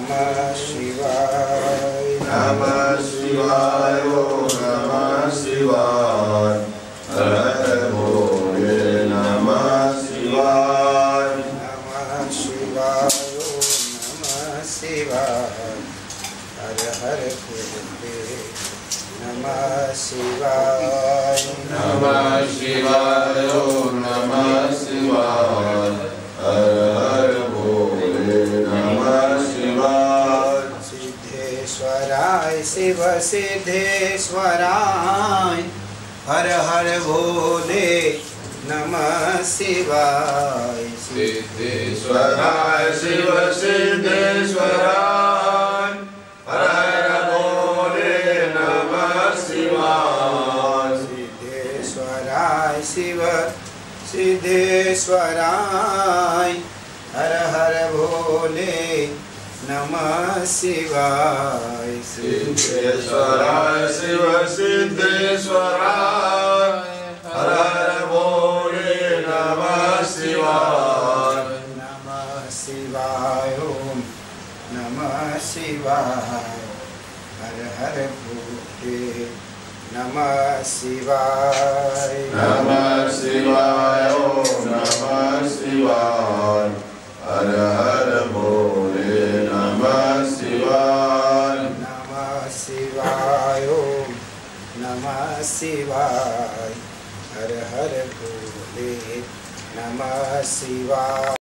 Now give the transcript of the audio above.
नमः शिवाय नमः शिवाय ओम नमः शिवाय हर हर भोले नमः शिवाय नमः शिवाय ओम नमः शिवाय हर हर भोले नमः शिवाय नमः शिवाय ओम नमः शिवाय हर हर भोले नमः शिवाय सिद्धेश्वराय शिव सिद्धेश्वराय हर हर भोले नमः शिवाय सिद्धेश्वराय शिव सिद्धेश्वराय हर हर भोले नमः शिवाय सिद्धेश्वराय शिव सिद्धेश्वराय हर हर भोले नमः शिवाय सिद्धेश्वराय शिव सिद्धेश्वराय हर हर भोले नमः शिवाय नमः शिवाय ओम नमः शिवाय हर हर भोले नमः शिवाय नमः शिवाय ओम नमः शिवाय